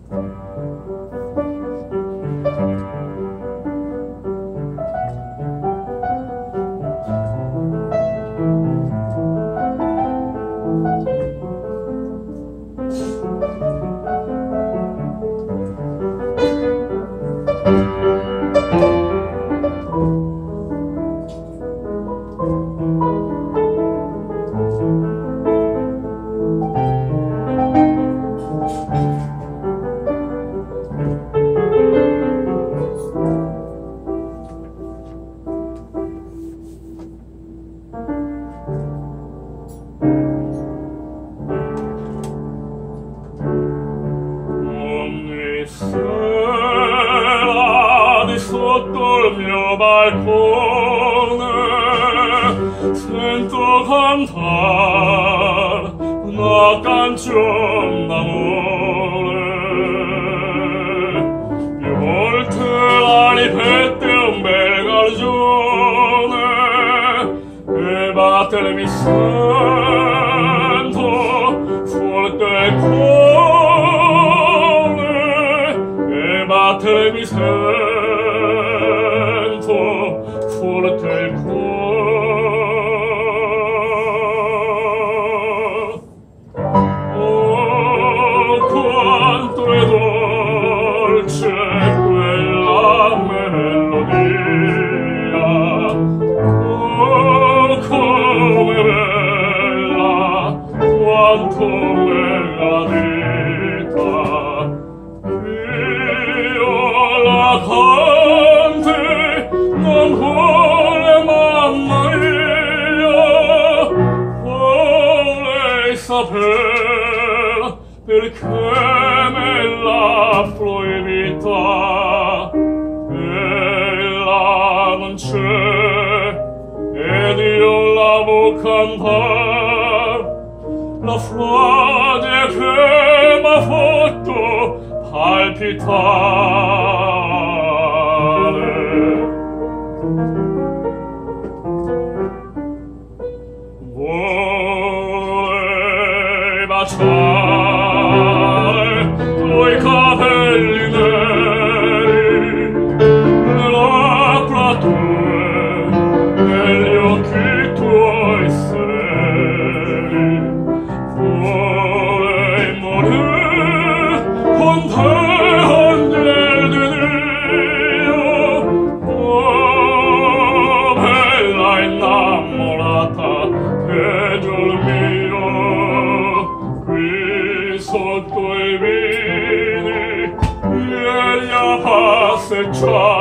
Sera di sotto il mio balcone sento cantar una canzone d'amore. Più volte la ripete un bel garzone e battere mi sento forte il cuore, battere mi sento forte il cuore. Oh, quanto è dolce quella melodia, oh, come bella, quanto bella vita. Cante non vuole mamma mia, vuole saper perché me l'ha proibita. Ella non c'è ed io la vo cantar, la frode che m'ha fatto palpitare. Vuole baciare tuoi capelli neri, le labbra tue, negli occhi tuoi sereni. Vuole morire con te, angel di Dio, oh, bella innamorata, peggior mio, qui sotto i vini, ieri a passeggiare.